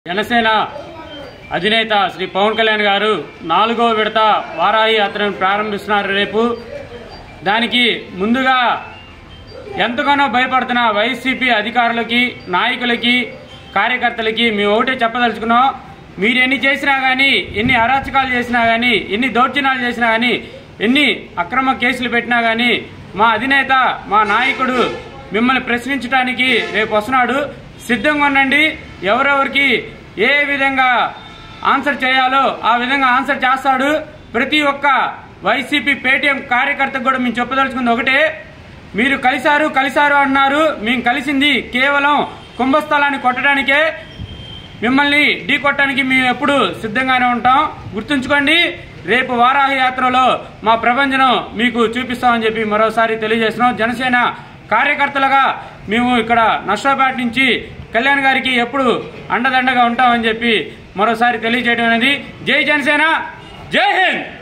జనసేన అధినేత శ్రీ పవన్ కళ్యాణ్ గారు 4వ విడత వారాహి యాత్రను ప్రారంభిస్తున్నారు రేపు. దానికి ముందుగా ఎంతగానో భయపడుతున్న వైసీపీ అధికారులకి, నాయకులకి, కార్యకర్తలకి మేము ఒకటే చెప్పదలుచుకున్నాం. మీరు ఎన్ని చేసినా కానీ, ఎన్ని అరాచకాలు చేసినా కానీ, ఎన్ని దౌర్జన్యాలు చేసినా కానీ, ఎన్ని అక్రమ కేసులు పెట్టినా కానీ మా అధినేత, మా నాయకుడు మిమ్మల్ని ప్రశ్నించడానికి రేపు వస్తున్నాడు. సిద్ధంగా ఉండండి. ఎవరెవరికి ఏ విధంగా ఆన్సర్ చేయాలో ఆ విధంగా ఆన్సర్ చేస్తాడు. ప్రతి ఒక్క వైసీపీ పేటీఎం కార్యకర్తకు కూడా మేము చెప్పదలుచుకుంది ఒకటే, మీరు కలిశారు అన్నారు. మేము కలిసింది కేవలం కుంభస్థలాన్ని కొట్టడానికే. మిమ్మల్ని ఢీ కొట్టడానికి మేము ఎప్పుడు సిద్ధంగానే ఉంటాం. గుర్తుంచుకోండి. రేపు వారాహి యాత్రలో మా ప్రభంజనం మీకు చూపిస్తామని చెప్పి మరోసారి తెలియజేస్తున్నాం. జనసేన కార్యకర్తలుగా మేము ఇక్కడ నర్సాపేట నుంచి కళ్యాణ్ గారికి ఎప్పుడు అండదండగా ఉంటామని చెప్పి మరోసారి తెలియజేయడం అనేది. జై జనసేన, జై హింద్.